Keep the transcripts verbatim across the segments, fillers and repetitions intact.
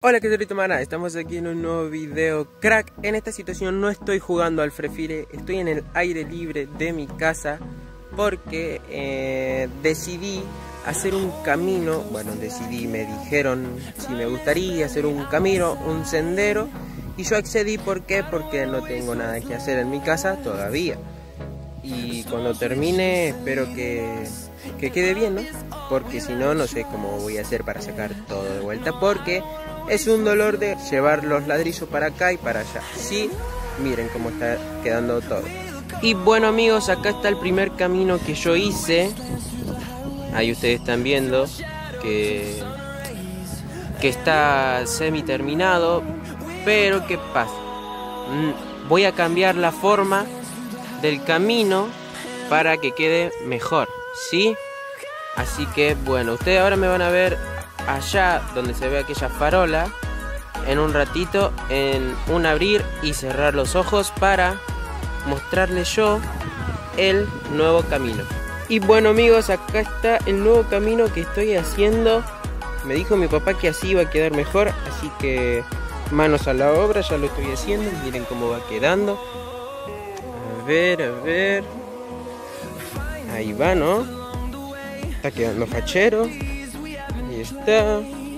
Hola, ¿qué tal, Mana? Estamos aquí en un nuevo video crack. En esta situación no estoy jugando al Free Fire, estoy en el aire libre de mi casa porque eh, decidí hacer un camino. Bueno, decidí, me dijeron si me gustaría hacer un camino, un sendero, y yo accedí. ¿Por qué? Porque no tengo nada que hacer en mi casa todavía. Y cuando termine espero que, que quede bien, ¿no? Porque si no, no sé cómo voy a hacer para sacar todo de vuelta, porque es un dolor de llevar los ladrillos para acá y para allá. Sí, miren cómo está quedando todo. Y bueno, amigos, acá está el primer camino que yo hice. Ahí ustedes están viendo que, que está semi terminado. Pero ¿qué pasa? Voy a cambiar la forma del camino para que quede mejor, ¿sí? Así que bueno, ustedes ahora me van a ver allá donde se ve aquella farola en un ratito, en un abrir y cerrar los ojos para mostrarles yo el nuevo camino. Y bueno, amigos, acá está el nuevo camino que estoy haciendo. Me dijo mi papá que así iba a quedar mejor, así que manos a la obra, ya lo estoy haciendo. Miren cómo va quedando. A ver, a ver. Ahí va, ¿no? Está quedando fachero. Ahí está.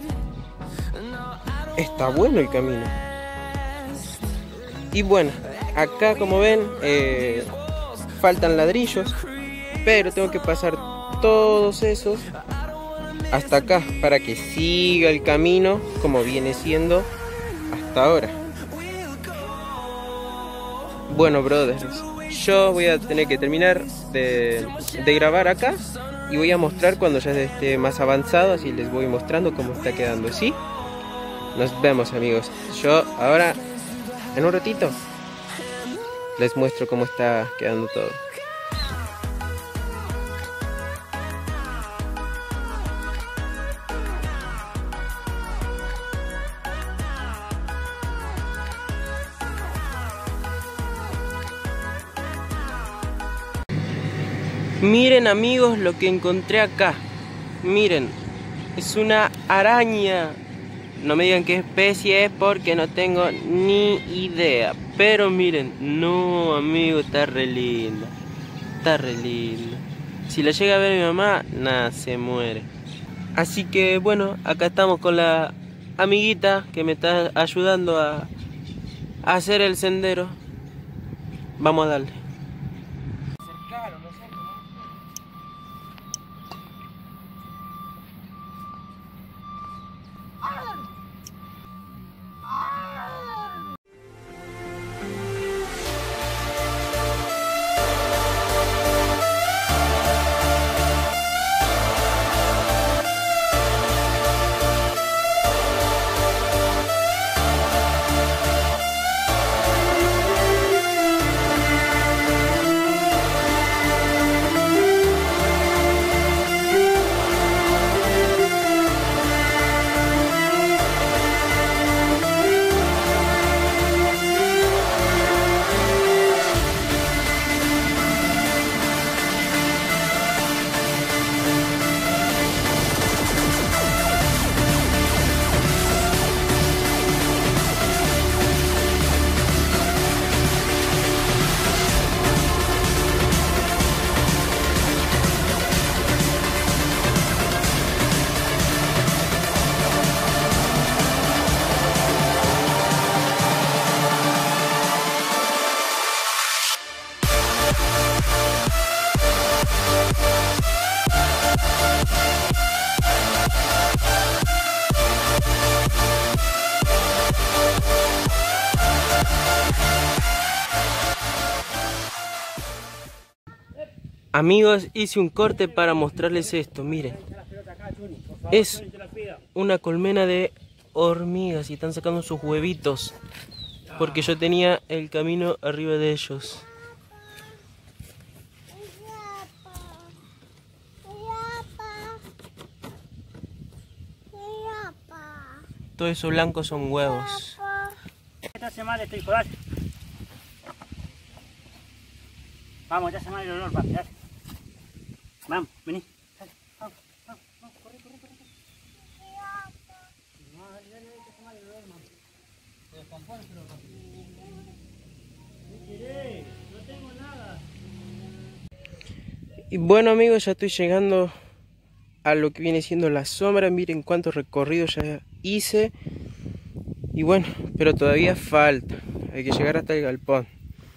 Está bueno el camino. Y bueno, acá como ven, eh, faltan ladrillos, pero tengo que pasar todos esos hasta acá para que siga el camino como viene siendo hasta ahora. Bueno, brothers, yo voy a tener que terminar de, de grabar acá y voy a mostrar cuando ya esté más avanzado, así les voy mostrando cómo está quedando, ¿sí? Nos vemos, amigos. Yo ahora, en un ratito, les muestro cómo está quedando todo. Miren, amigos, lo que encontré acá. Miren, es una araña. No me digan qué especie es porque no tengo ni idea. Pero miren, no, amigo, está re linda. Está re linda. Si la llega a ver mi mamá, nada, se muere. Así que bueno, acá estamos con la amiguita que me está ayudando a, a hacer el sendero. Vamos a darle. Amigos, hice un corte para mostrarles esto, miren. Es una colmena de hormigas y están sacando sus huevitos, porque yo tenía el camino arriba de ellos. Todo eso blanco son huevos. Esta semana estoy por ahí. Vamos, ya se me ha ido el olor, papi, dale. Vamos, vení. Dale, vamos, vamos, vamos, corre, corre, corre. No, dale, dale, dale, que se me ha ido. compónselo rápido. ¿Qué querés? No tengo nada. Y bueno amigos, ya estoy llegando a lo que viene siendo la sombra. Miren cuántos recorridos ya hice. Y bueno, pero todavía falta. Hay que llegar hasta el galpón.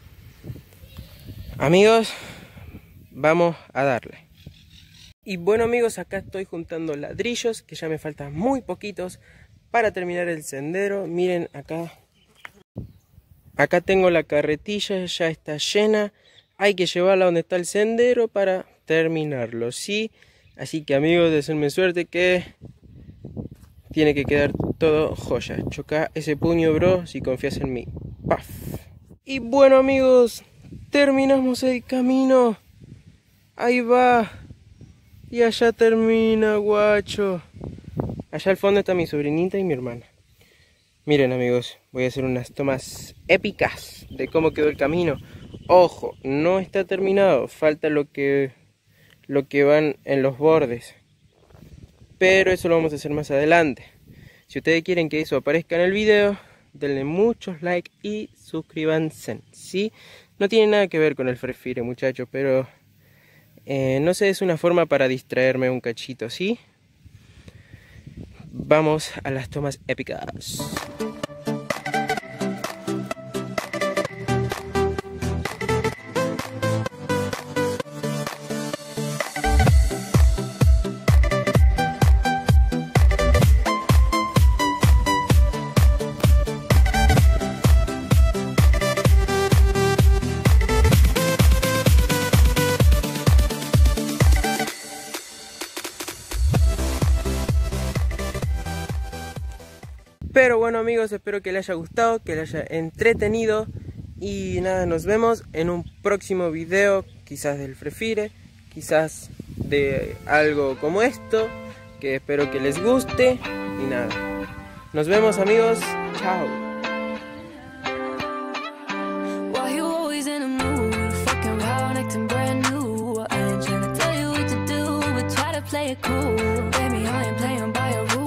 Amigos, vamos a darle. Y bueno amigos, acá estoy juntando ladrillos, que ya me faltan muy poquitos para terminar el sendero. Miren acá. Acá tengo la carretilla, ya está llena. Hay que llevarla donde está el sendero para terminarlo, ¿sí? Así que amigos, deseenme suerte que tiene que quedar todo joya. Choca ese puño, bro, si confías en mí. ¡Paf! Y bueno amigos, terminamos el camino. Ahí va. Y allá termina, guacho. Allá al fondo está mi sobrinita y mi hermana. Miren amigos, voy a hacer unas tomas épicas de cómo quedó el camino. Ojo, no está terminado, falta lo que, lo que van en los bordes. Pero eso lo vamos a hacer más adelante. Si ustedes quieren que eso aparezca en el video, denle muchos likes y suscríbanse, ¿sí? No tiene nada que ver con el Free Fire, muchachos, pero... Eh, no sé, es una forma para distraerme un cachito, ¿sí? Vamos a las tomas épicas. Pero bueno amigos, espero que les haya gustado, que les haya entretenido. Y nada, nos vemos en un próximo video, quizás del Free Fire, quizás de algo como esto, que espero que les guste. Y nada, nos vemos amigos, chao. Play it cool, baby, I ain't playing by your rules.